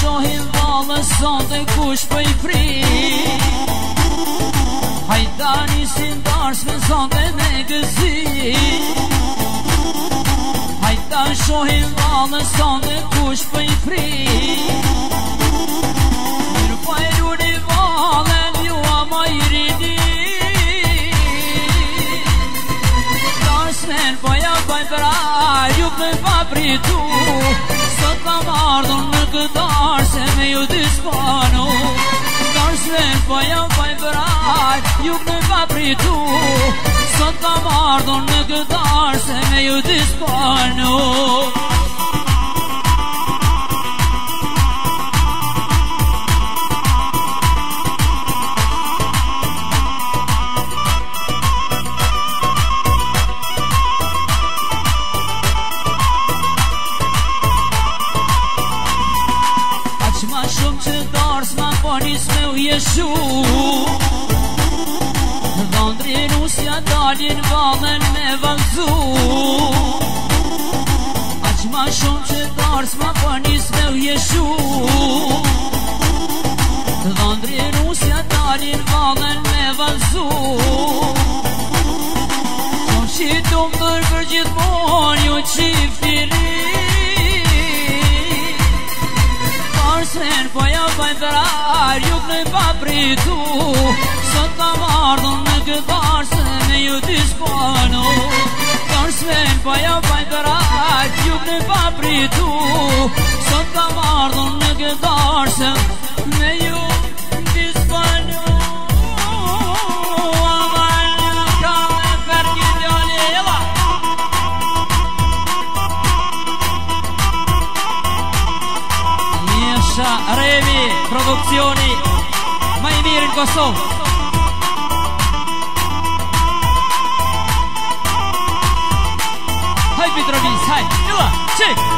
shohin valë sonde kush për i fri Hajdani si ndarës me sonde me gëzi Hajda shohin valë sonde kush për i fri Mirë pajru një valë ljua ma i rini Darsmen poja baj pra ju për papritu Sot kam ardhur në këtë arse me ju disponu Darsmen poja baj pra ju për papritu Sot kam ardhur në këtë arse me ju disponu Nis me u jeshu Dhondri Rusja dalin valën me valzu Aq ma shumë që dars ma po nis me u jeshu Dhondri Rusja dalin valën me valzu Qo qitum dër për gjithmon ju qiftiri Darsmen poja baj ferar juk në papritu Sot kam ardhur në këtë arse me ju disponu Darsmen poja baj ferar juk në papritu Sot kam ardhur në këtë arse me ju disponu Aman kam e fer një djali jela Revi, produzioni mai mirë në Kosovë Haj Mitrovic, haj, 2, 3